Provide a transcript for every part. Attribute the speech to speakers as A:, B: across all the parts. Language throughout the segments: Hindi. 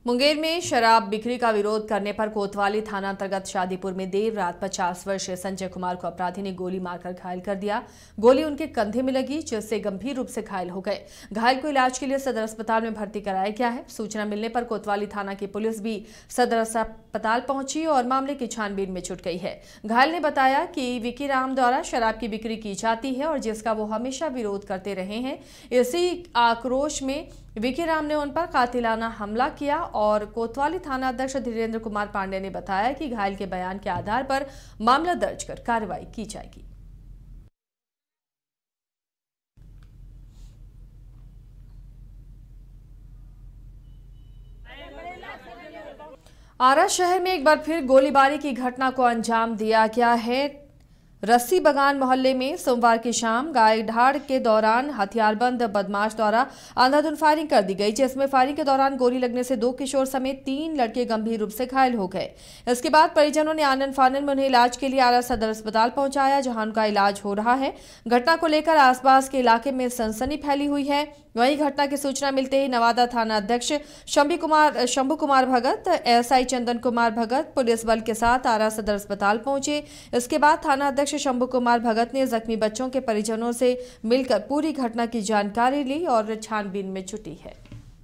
A: मुंगेर में शराब बिक्री का विरोध करने पर कोतवाली थाना अंतर्गत शादीपुर में देर रात 50 वर्षीय संजय कुमार को अपराधी ने गोली मारकर घायल कर दिया। गोली उनके कंधे में लगी, जिससे गंभीर रूप से घायल हो गए। घायल को इलाज के लिए सदर अस्पताल में भर्ती कराया गया है। सूचना मिलने पर कोतवाली थाना की पुलिस भी सदर अस्पताल पहुंची और मामले की छानबीन में जुट गई है। घायल ने बताया कि विकी राम द्वारा शराब की बिक्री की जाती है और जिसका वो हमेशा विरोध करते रहे हैं। इसी आक्रोश में विकी राम ने उन पर कातिलाना हमला किया और कोतवाली थाना अध्यक्ष धीरेन्द्र कुमार पांडे ने बताया कि घायल के बयान के आधार पर मामला दर्ज कर कार्रवाई की जाएगी। आरा शहर में एक बार फिर गोलीबारी की घटना को अंजाम दिया गया है। रस्सी बगान मोहल्ले में सोमवार की शाम गाय ढाड़ के दौरान हथियारबंद बदमाश द्वारा अंधाधुंध फायरिंग कर दी गई, जिसमें फायरिंग के दौरान गोली लगने से 2 किशोर समेत 3 लड़के गंभीर रूप से घायल हो गए। इसके बाद परिजनों ने आनन फानन में उन्हें इलाज के लिए आरा सदर अस्पताल पहुंचाया, जहां उनका इलाज हो रहा है। घटना को लेकर आसपास के इलाके में सनसनी फैली हुई है। वहीं घटना की सूचना मिलते ही नवादा थाना अध्यक्ष शंभू कुमार भगत, एसआई चंदन कुमार भगत पुलिस बल के साथ आरा सदर अस्पताल पहुंचे। इसके बाद थाना अध्यक्ष शंभू कुमार भगत ने जख्मी बच्चों के परिजनों से मिलकर पूरी घटना की जानकारी ली और छानबीन में जुटी है।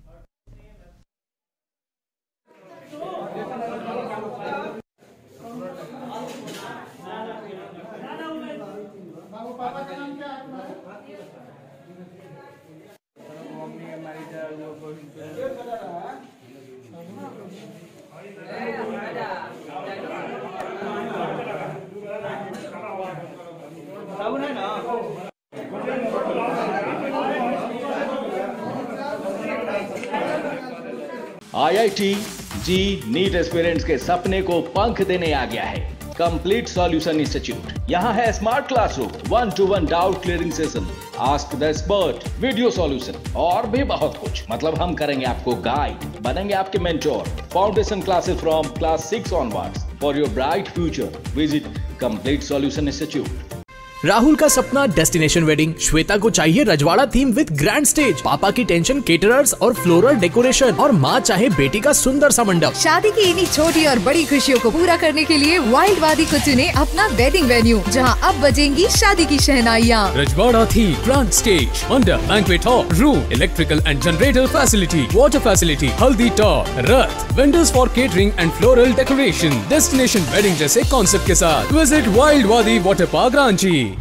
B: IIT जी नीट एस्पिरेंट्स के सपने को पंख देने आ गया है कंप्लीट सॉल्यूशन इंस्टीट्यूट। यहाँ है smart classroom, 1-to-1 doubt clearing session, ask the expert, video solution और भी बहुत कुछ। मतलब हम करेंगे आपको गाइड, बनेंगे आपके mentor. Foundation classes from class 6 onwards for your bright future. Visit Complete Solution Institute.
C: Rahul का सपना डेस्टिनेशन वेडिंग, श्वेता को चाहिए रजवाड़ा थीम विद ग्रैंड स्टेज, पापा की टेंशन केटरर्स और फ्लोरल डेकोरेशन और माँ चाहे बेटी का सुंदर सा मंडप।
D: शादी की इन्हीं छोटी और बड़ी खुशियों को पूरा करने के लिए वाइल्ड वादी को चुने अपना वेडिंग वेन्यू, जहां अब बजेंगी शादी की शहनाइयाँ।
C: रजवाड़ा थीम, ग्रैंड स्टेज, मंडप, banquet hall, room, electrical and generator facility, water facility, हल्दी टॉप, रथ, vendors for catering and floral decoration, destination wedding जैसे कॉन्सेप्ट के साथ। Visit Wild Wadi Water Park Ranchi.